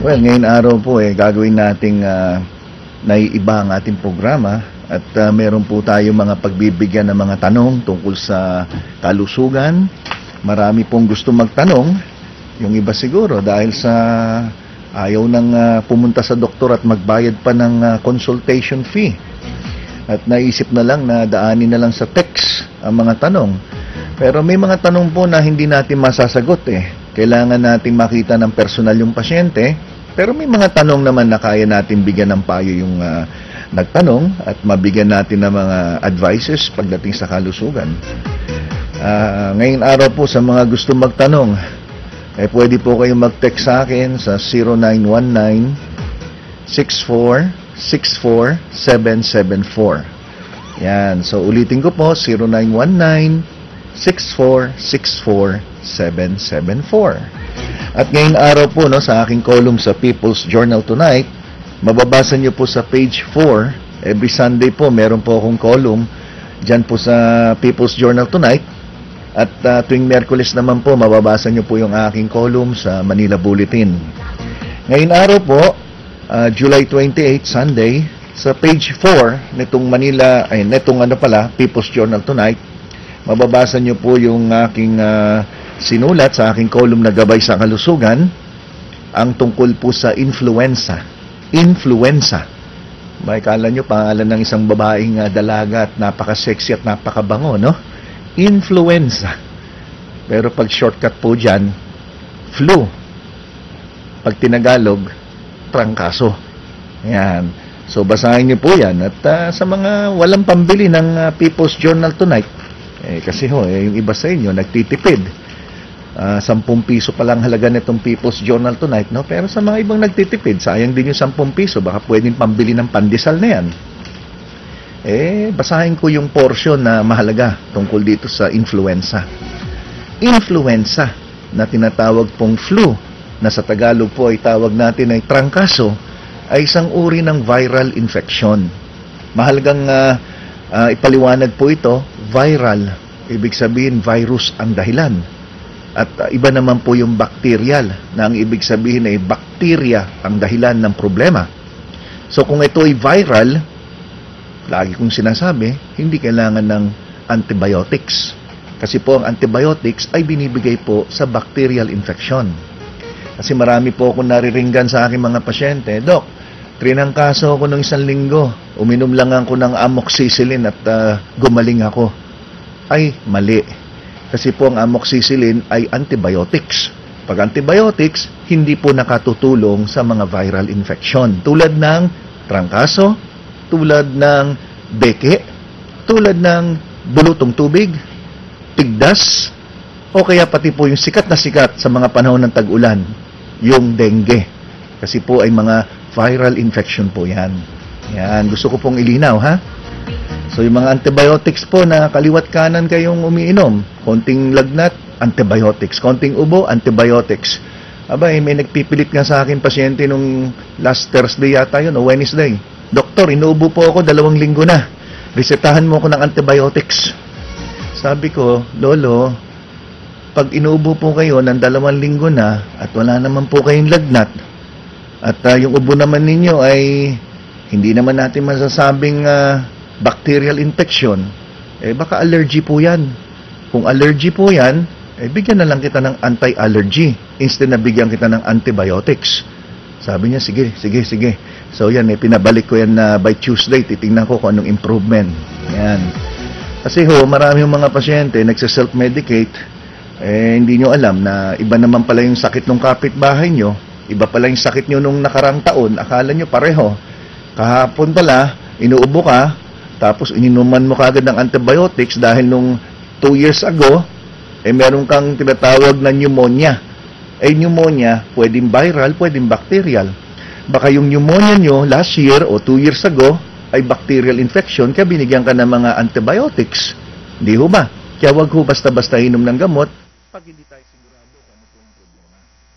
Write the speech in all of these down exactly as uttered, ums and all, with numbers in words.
Well, ngayon araw po eh, gagawin nating uh, naiiba ang ating programa at uh, meron po tayo mga pagbibigyan ng mga tanong tungkol sa kalusugan. Marami pong gusto magtanong, yung iba siguro dahil sa ayaw nang uh, pumunta sa doktor at magbayad pa ng uh, consultation fee. At naisip na lang na daanin na lang sa text ang mga tanong. Pero may mga tanong po na hindi natin masasagot eh. Kailangan natin makita ng personal yung pasyente. Pero may mga tanong naman na kaya natin bigyan ng payo yung uh, nagtanong at mabigyan natin ng mga advices pagdating sa kalusugan. Uh, ngayong araw po sa mga gusto magtanong, eh pwede po kayong mag-text sa akin sa zero nine one nine, six four six four, seven seven four. Yan. So ulitin ko po, zero nine one nine, six four six four, seven seven four. At ngayong araw po no, sa aking column sa People's Journal Tonight, mababasa nyo po sa page four, every Sunday po meron po akong column dyan po sa People's Journal Tonight. At uh, tuwing Miyerkules naman po, mababasa nyo po yung aking column sa Manila Bulletin. Ngayong araw po, uh, July twenty-eighth, Sunday, sa page four nitong Manila, ay nitong ano pala, People's Journal Tonight, mababasa nyo po yung aking uh, sinulat sa aking column na Gabay sa Kalusugan, ang tungkol po sa influenza. Influenza. May kala nyo, pangalan ng isang babaeng uh, dalaga at napaka-sexy at napakabango, no? Influenza. Pero pag shortcut po dyan, flu. Pag tinagalog, trangkaso. Ayan. So, basahin nyo po yan. At uh, sa mga walang pambili ng uh, People's Journal Tonight, eh, kasi ho, eh, yung iba sa inyo, nagtitipid. Uh, sampung piso pa lang halaga nitong People's Journal Tonight, no? Pero sa mga ibang nagtitipid, sayang din yung sampung piso, baka pwedeng pambili ng pandesal na yan. Eh, basahin ko yung portion na mahalaga tungkol dito sa influenza. Influenza, na tinatawag pong flu, na sa Tagalog po ay tawag natin ay trangkaso, ay isang uri ng viral infection. Mahalagang uh, uh, ipaliwanag po ito, viral, ibig sabihin virus ang dahilan. At uh, iba naman po yung bacterial, na ang ibig sabihin ay bakterya ang dahilan ng problema. So kung ito ay viral, lagi kong sinasabi, hindi kailangan ng antibiotics. Kasi po ang antibiotics ay binibigay po sa bacterial infection. Kasi marami po akong nariringgan sa aking mga pasyente, Dok, trinangkaso ako ng isang linggo, uminom lang ako ng amoxicillin at uh, gumaling ako. Ay, mali. Kasi po ang amoxicillin ay antibiotics. Pag antibiotics, hindi po nakatutulong sa mga viral infection. Tulad ng trangkaso, tulad ng beke, tulad ng bulutong tubig, tigdas, o kaya pati po yung sikat na sikat sa mga panahon ng tag-ulan, yung dengue. Kasi po ay mga viral infection po yan. Yan, gusto ko pong ilinaw, ha? So, yung mga antibiotics po na kaliwat kanan kayong umiinom, konting lagnat, antibiotics. Konting ubo, antibiotics. Aba, eh, may nagpipilit nga sa akin pasyente nung last Thursday yata yun, o Wednesday. Doktor, inuubo po ako dalawang linggo na. Resetahan mo ako ng antibiotics. Sabi ko, Lolo, pag inuubo po kayo ng dalawang linggo na at wala naman po kayong lagnat at uh, yung ubo naman ninyo ay hindi naman natin masasabing uh, bacterial infection, eh baka allergy po yan. Kung allergy po yan, eh bigyan na lang kita ng anti-allergy instead na bigyan kita ng antibiotics. Sabi niya, sige, sige, sige. So yan, eh, pinabalik ko yan na uh, by Tuesday, titingnan ko kung anong improvement. Yan. Kasi ho, marami yung mga pasyente nagsa-self-medicate, eh hindi nyo alam na iba naman pala yung sakit ng kapitbahay nyo, iba pala yung sakit nyo nung nakarang taon, akala nyo pareho. Kahapon pala, inuubo ka, tapos ininuman mo kagad ng antibiotics dahil nung two years ago, eh meron kang tinatawag na pneumonia. Eh pneumonia, pwedeng viral, pwedeng bacterial. Baka yung pneumonia nyo last year o two years ago ay bacterial infection, kaya binigyan ka ng mga antibiotics. Hindi ho ba? Kaya wag ho basta-basta inom ng gamot pag hindi tayo sigurado kung ano po ang problema.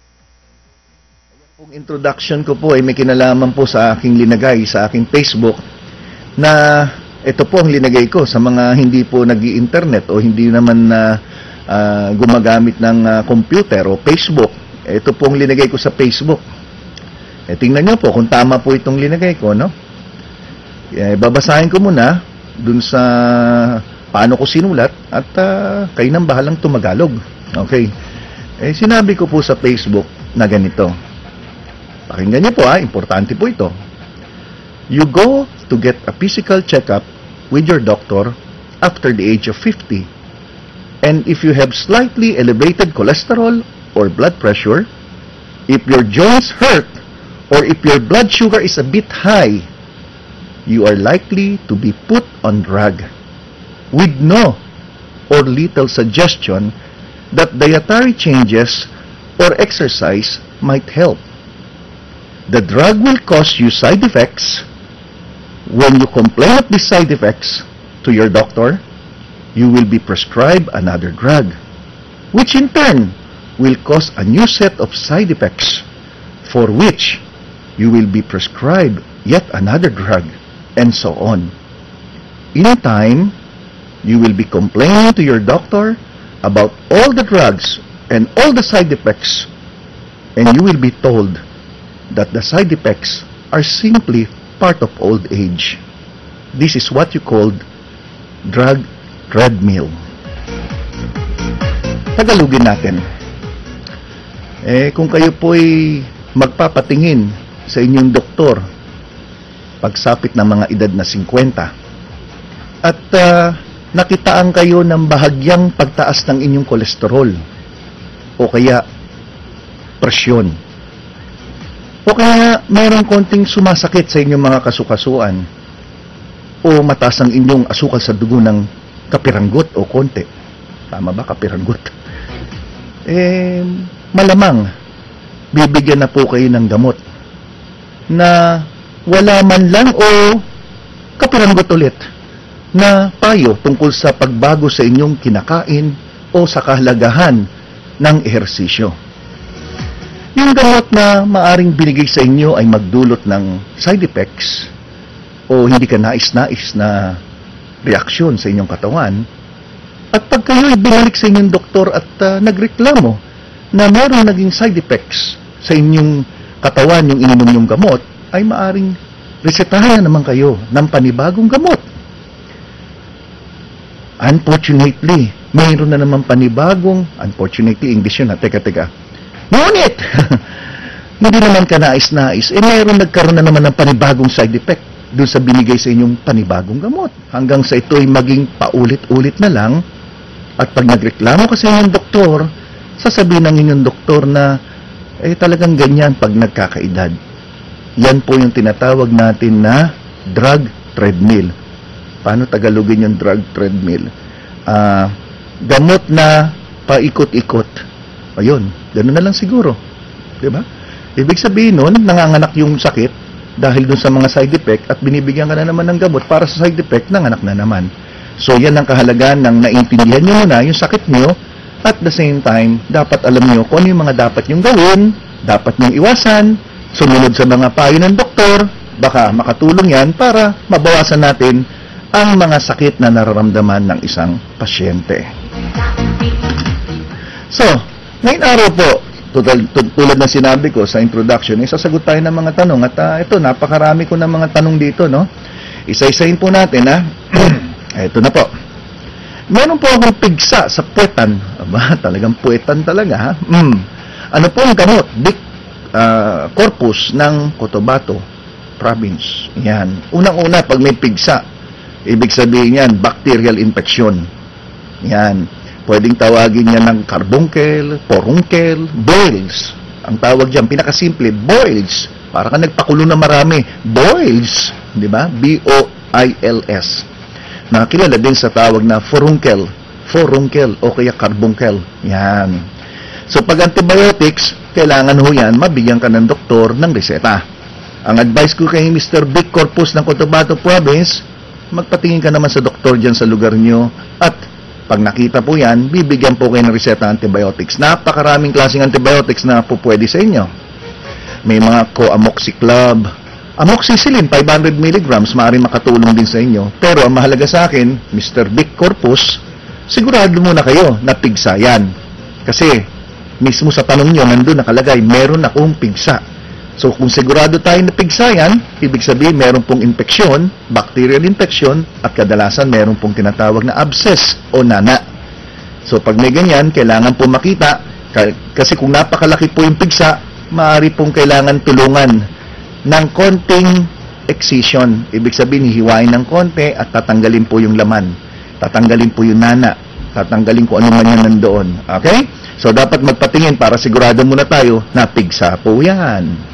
Ang introduction ko po ay may kinalaman po sa aking linagay, sa aking Facebook, na ito po ang linagay ko sa mga hindi po nag-i-internet o hindi naman na uh, uh, gumagamit ng uh, computer o Facebook. Ito po ang linagay ko sa Facebook. Eh, tingnan nyo po kung tama po itong linagay ko, no? Eh, babasahin ko muna dun sa paano ko sinulat at uh, kayo nang bahalang tumagalog. Okay. Eh, sinabi ko po sa Facebook na ganito. Pakinggan niyo po, ha? Importante po ito. You go to get a physical checkup with your doctor after the age of fifty. And if you have slightly elevated cholesterol or blood pressure, if your joints hurt, or if your blood sugar is a bit high, you are likely to be put on drug with no or little suggestion that dietary changes or exercise might help. The drug will cause you side effects. When you complain of these side effects to your doctor, you will be prescribed another drug, which in turn will cause a new set of side effects, for which you will be prescribed yet another drug, and so on. In time, you will be complaining to your doctor about all the drugs and all the side effects, and you will be told that the side effects are simply part of old age. This is what you called drug treadmill. Tagalogin natin. Eh, kung kayo po'y magpapatingin sa inyong doktor pagsapit ng mga edad na fifty at uh, nakitaan kayo ng bahagyang pagtaas ng inyong kolesterol o kaya presyon, o kaya mayroong konting sumasakit sa inyong mga kasukasuan, o mataas ang inyong asukal sa dugo ng kapiranggot o konti. Tama ba, kapiranggot? Eh, malamang, bibigyan na po kayo ng gamot na wala man lang o kapiranggot ulit na payo tungkol sa pagbago sa inyong kinakain o sa kahalagahan ng ehersisyo. Yung gamot na maaring binigay sa inyo ay magdulot ng side effects o hindi ka nais-nais na reaksyon sa inyong katawan, at pag kayo ay binalik sa inyong doktor at uh, nagreklamo na mayroong naging side effects sa inyong katawan yung ininom yung gamot, ay maaring resetahan na naman kayo ng panibagong gamot. Unfortunately, mayroon na naman panibagong, unfortunately, English yun ha, teka, teka, ngunit, hindi naman ka nais-nais, eh mayroon nagkaroon na naman ng panibagong side effect doon sa binigay sa inyong panibagong gamot. Hanggang sa ito'y maging paulit-ulit na lang, at pag nagreklamo ka sa inyong doktor, sasabihin ng inyong doktor na, eh talagang ganyan pag nagkakaedad. Yan po yung tinatawag natin na drug treadmill. Paano Tagalogin yung drug treadmill? Ah, gamot na paikot-ikot. Ayun, gano'n na lang siguro. Diba? Ibig sabihin nun, nanganganak yung sakit dahil dun sa mga side effect at binibigyan ka na naman ng gamot para sa side effect, nanganak na naman. So, yan ang kahalagaan ng naintindihan nyo na yung sakit nyo, at the same time, dapat alam nyo kung ano yung mga dapat nyong gawin, dapat nyong iwasan, sumunod sa mga payo ng doktor, baka makatulong yan para mabawasan natin ang mga sakit na nararamdaman ng isang pasyente. So, ngayon araw po, tulad ng sinabi ko sa introduction, isasagot tayo ng mga tanong. At uh, ito, napakarami ko ng mga tanong dito, no? Isa-isahin po natin, ha? Ito na po. Meron po akong pigsa sa puwetan. Aba, talagang puwetan talaga, ha? Mm. Ano po ang gamot? Big uh, corpus ng Cotabato Province. Yan. Unang-una, pag may pigsa, ibig sabihin yan, bacterial infection. Yan. Pwedeng tawagin niya ng carbuncle, poruncle, boils. Ang tawag diyan, pinakasimple, boils. Para ka nagpakulo na marami. Boils. Di ba? B O I L S. Nakakilala din sa tawag na furuncle. Furuncle o kaya carbuncle. Yan. So, pag antibiotics, kailangan ho yan, mabigyan ka ng doktor ng reseta. Ang advice ko kay Mister Big Corpus ng Cotabato Province, magpatingin ka naman sa doktor dyan sa lugar nyo, at pag nakita po yan, bibigyan po kayo ng reseta antibiotics. Napakaraming klaseng antibiotics na po pwede sa inyo. May mga co-amoxicillin, amoxicillin, five hundred milligrams, maaaring makatulong din sa inyo. Pero ang mahalaga sa akin, Mister Big Corpus, sigurado muna kayo na pigsa yan. Kasi, mismo sa tanong nyo, nandun nakalagay, meron akong pigsa. So kung sigurado tayo na pigsa yan, ibig sabihin meron pong infeksyon, bacterial infection, at kadalasan meron pong tinatawag na abscess o nana. So pag may ganyan, kailangan po makita, kasi kung napakalaki po yung pigsa, maaari pong kailangan tulungan ng konting excision. Ibig sabihin, hihiwain ng konti at tatanggalin po yung laman. Tatanggalin po yung nana. Tatanggalin ko ano man yan nandoon. Okay? So dapat magpatingin para sigurado muna tayo na pigsa po yan.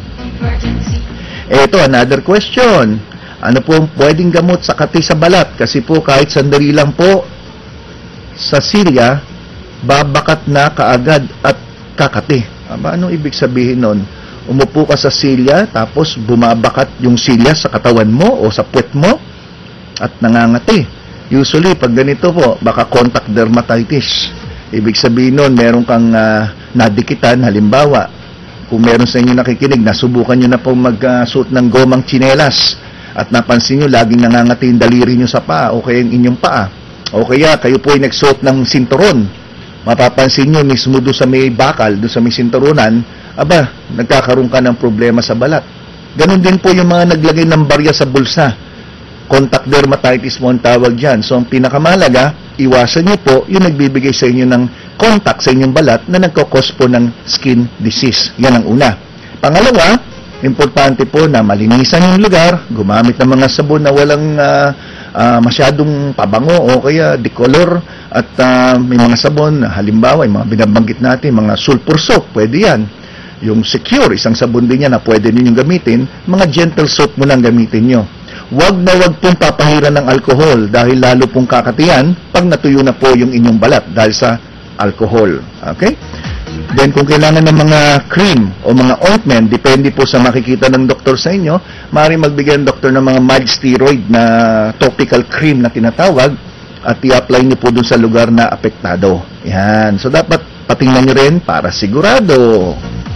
Ito, another question. Ano po ang pwedeng gamot sa kati sa balat? Kasi po kahit sandali lang po sa silya, babakat na kaagad at kakati. Aba, anong ibig sabihin nun? Umupo ka sa silya, tapos bumabakat yung silya sa katawan mo o sa puwet mo at nangangati. Usually, pag ganito po, baka contact dermatitis. Ibig sabihin nun, meron kang uh, nadikitan, halimbawa, kung meron sa inyo nakikinig, nasubukan nyo na po mag-suot ng gomang tsinelas at napansin nyo, laging nangangati yung daliri nyo sa paa o kaya yung inyong paa. O kaya, kayo po ay nagsuot ng sinturon. Mapapansin nyo, mismo doon sa may bakal, doon sa may sinturonan, aba, nagkakaroon ka ng problema sa balat. Ganon din po yung mga naglagay ng barya sa bulsa. Contact dermatitis mo ang tawag dyan. So, ang pinakamalaga, iwasan nyo po yung nagbibigay sa inyo ng contact sa inyong balat na nagkakos po ng skin disease. Yan ang una. Pangalawa, importante po na malinisan yung lugar, gumamit ng mga sabon na walang uh, uh, masyadong pabango o kaya decolor at uh, may mga sabon, halimbawa, yung mga binabanggit natin, mga sulfur soap, pwede yan. Yung secure, isang sabon din yan na pwede ninyong gamitin, mga gentle soap mo nang gamitin nyo. Huwag na huwag pong papahiran ng alcohol dahil lalo pong kakatiyan pag natuyo na po yung inyong balat dahil sa alcohol. Okay? Then kung kailangan ng mga cream o mga ointment, depende po sa makikita ng doktor sa inyo, maaari magbigay ng doktor ng mga mild steroid na topical cream na tinatawag at i-apply niyo po dun sa lugar na apektado. Yan. So dapat patingnan niyo rin para sigurado.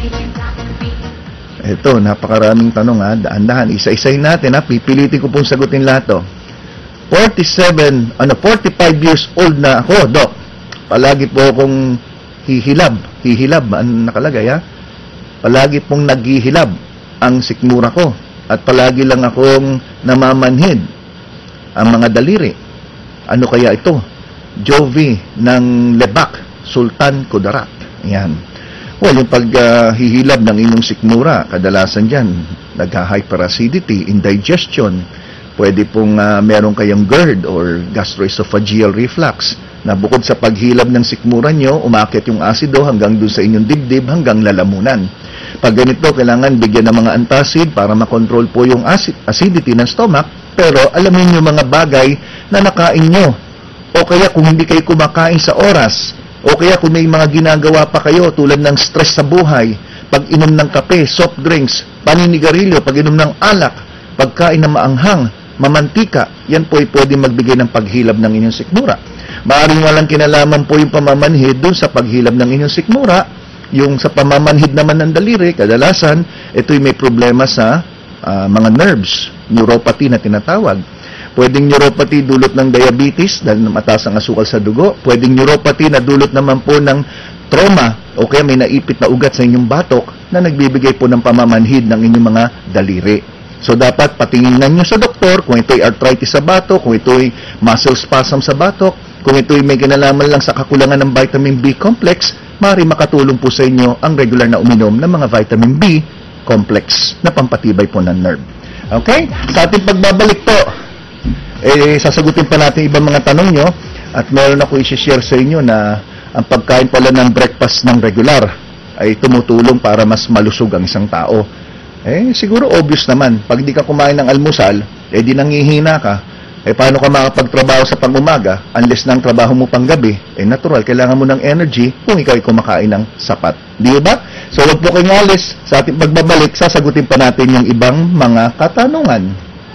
Ito, napakaraming tanong ha. Daan-dahan. Isa-isahin natin ha. Pipilitin ko pong sagutin lahat to. forty-seven, ano, forty-five years old na ako, Doc. Palagi po akong hihilab. Hihilab, ang nakalagay ha. Palagi pong naghihilab ang sikmura ko. At palagi lang akong namamanhid ang mga daliri. Ano kaya ito? Jovi ng Lebak, Sultan Kudarat. Yan. Well, yung paghihilab uh, ng inyong sikmura, kadalasan dyan, nagha-hyperacidity, indigestion, pwede pong uh, meron kayong GERD or gastroesophageal reflux, na bukod sa paghilab ng sikmura nyo, umakit yung asido hanggang dun sa inyong dibdib, hanggang lalamunan. Pag ganito, kailangan bigyan ng mga antacid para makontrol po yung acid, acidity ng stomach, pero alamin nyo mga bagay na nakain nyo. O kaya kung hindi kayo kumakain sa oras, o kaya kung may mga ginagawa pa kayo tulad ng stress sa buhay, pag-inom ng kape, soft drinks, paninigarilyo, pag-inom ng alak, pagkain na maanghang, mamantika, yan po ay pwede magbigay ng paghilab ng inyong sikmura. Maaaring walang kinalaman po yung pamamanhid dun sa paghilab ng inyong sikmura. Yung sa pamamanhid naman ng daliri, kadalasan, ito'y may problema sa uh, mga nerves, neuropathy na tinatawag. Pwedeng neuropathy dulot ng diabetes dahil mataas ang asukal sa dugo. Pwedeng neuropathy na dulot naman po ng trauma o kaya may naipit na ugat sa inyong batok na nagbibigay po ng pamamanhid ng inyong mga daliri. So dapat patingnan nyo sa doktor kung ito'y arthritis sa batok, kung ito'y muscle spasm sa batok, kung ito'y may kinalaman lang sa kakulangan ng vitamin B complex, maaari makatulong po sa inyo ang regular na uminom ng mga vitamin B complex na pampatibay po ng nerve. Okay? Sa ating pagbabalik po, eh, sasagutin pa natin ibang mga tanong nyo at meron ako i-share sa inyo na ang pagkain pala ng breakfast ng regular ay tumutulong para mas malusog ang isang tao. Eh, siguro obvious naman. Pag di ka kumain ng almusal, eh di nangihina ka. Eh, paano ka makapagtrabaho sa pang-umaga unless na ang trabaho mo pang gabi? Eh, natural, kailangan mo ng energy kung ikaw ay kumakain ng sapat. Di ba? So, huwag po kayong alis. Sa ating pagbabalik, sasagutin pa natin yung ibang mga katanungan.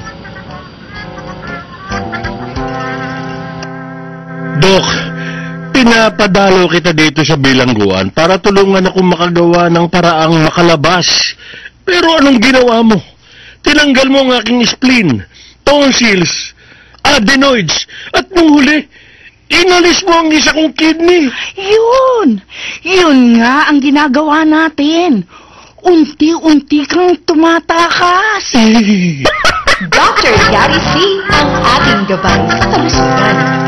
Dok, pinapadalo kita dito sa bilangguan para tulungan akong makagawa ng paraang makalabas. Pero anong ginawa mo? Tinanggal mo ang aking spleen, tonsils, adenoids, at nung huli, inalis mo ang isa kong kidney. Yun! Yun nga ang ginagawa natin. unti-unti kang tumatakas. Eh, Doctor Gary C, ang ating gabay sa kalusugan.